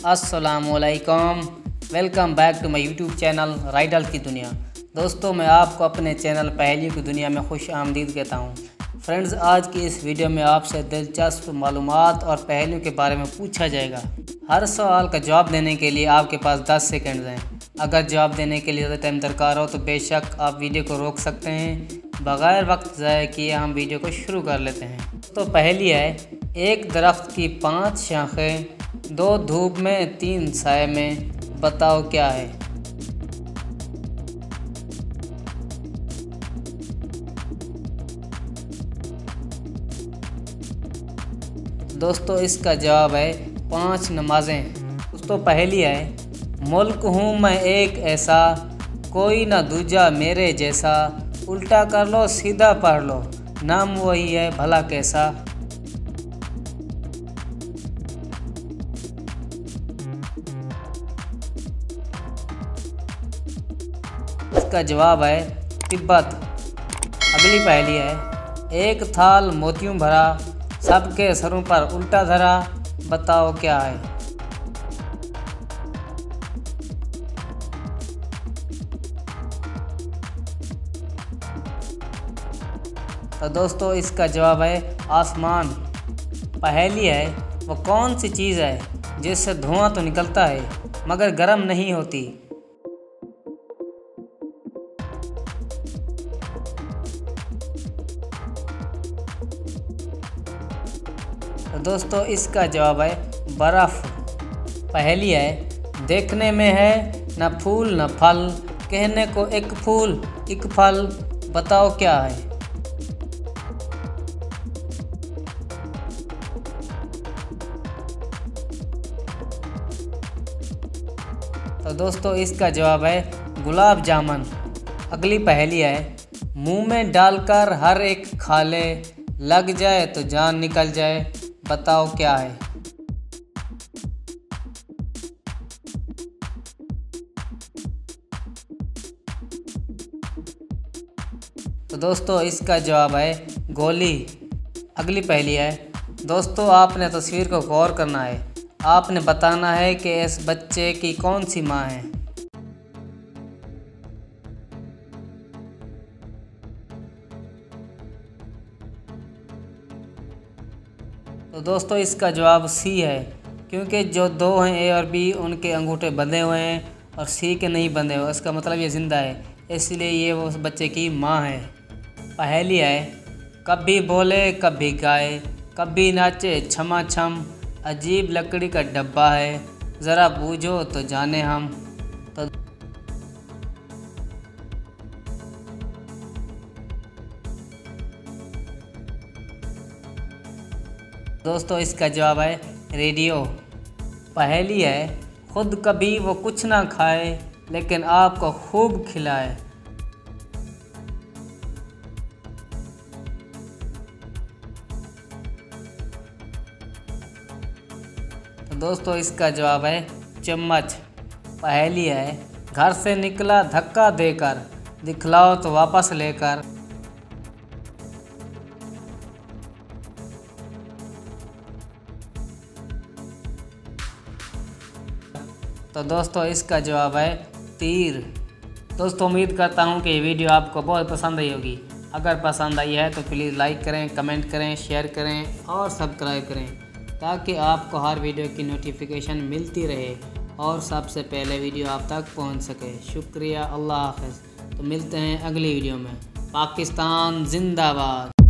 अस्सलामुअलैकुम, welcome back to my YouTube channel riddle की दुनिया। दोस्तों, मैं आपको अपने चैनल पहेलियों की दुनिया में खुश आमदीद कहता हूँ। फ्रेंड्स, आज की इस वीडियो में आपसे दिलचस्प मालूमात और पहेलियों के बारे में पूछा जाएगा। हर सवाल का जवाब देने के लिए आपके पास 10 सेकंड हैं। अगर जवाब देने के लिए ज़्यादा टाइम दरकार हो तो बेशक आप वीडियो को रोक सकते हैं। बग़ैर वक्त ज़ाया किए हम वीडियो को शुरू कर लेते हैं। तो पहेली है, एक दरख्त की 5 शाखें, 2 धूप में 3 साए में, बताओ क्या है। दोस्तों, इसका जवाब है 5 नमाजें। दोस्तों, पहेली है, मुल्क हूँ मैं एक ऐसा, कोई ना दूजा मेरे जैसा, उल्टा कर लो सीधा पढ़ लो, नाम वही है भला कैसा। इसका जवाब है तिब्बत। अगली पहेली है, एक थाल मोतियों भरा, सबके सरों पर उल्टा धरा, बताओ क्या है। तो दोस्तों, इसका जवाब है आसमान। पहेली है, वो कौन सी चीज़ है जिससे धुआं तो निकलता है मगर गर्म नहीं होती। तो दोस्तों, इसका जवाब है बर्फ़। पहेली है, देखने में है न फूल न फल, कहने को एक फूल एक फल, बताओ क्या है। तो दोस्तों, इसका जवाब है गुलाब जामुन। अगली पहेली है, मुंह में डालकर हर एक खा ले, लग जाए तो जान निकल जाए, बताओ क्या है। तो दोस्तों, इसका जवाब है गोली। अगली पहेली है, दोस्तों आपने तस्वीर को गौर करना है, आपने बताना है कि इस बच्चे की कौन सी माँ है। तो दोस्तों, इसका जवाब सी है, क्योंकि जो 2 हैं ए और बी, उनके अंगूठे बंधे हुए हैं और सी के नहीं बंधे हुए, इसका मतलब ये ज़िंदा है, इसलिए ये वो उस बच्चे की माँ है। पहेली है, कभी बोले कभी गाए, कभी नाचे छमा छम, अजीब लकड़ी का डब्बा है, ज़रा बूझो तो जाने हम। तो दोस्तों, इसका जवाब है रेडियो। पहेली है, खुद कभी वो कुछ ना खाए लेकिन आपको खूब खिलाए। तो दोस्तों, इसका जवाब है चम्मच। पहेली है, घर से निकला धक्का देकर, दिखलाओ तो वापस लेकर। तो दोस्तों, इसका जवाब है तीर। दोस्तों, उम्मीद करता हूँ कि ये वीडियो आपको बहुत पसंद आई होगी। अगर पसंद आई है तो प्लीज़ लाइक करें, कमेंट करें, शेयर करें और सब्सक्राइब करें, ताकि आपको हर वीडियो की नोटिफिकेशन मिलती रहे और सबसे पहले वीडियो आप तक पहुँच सके। शुक्रिया, अल्लाह हाफ़िज़। तो मिलते हैं अगली वीडियो में। पाकिस्तान जिंदाबाद।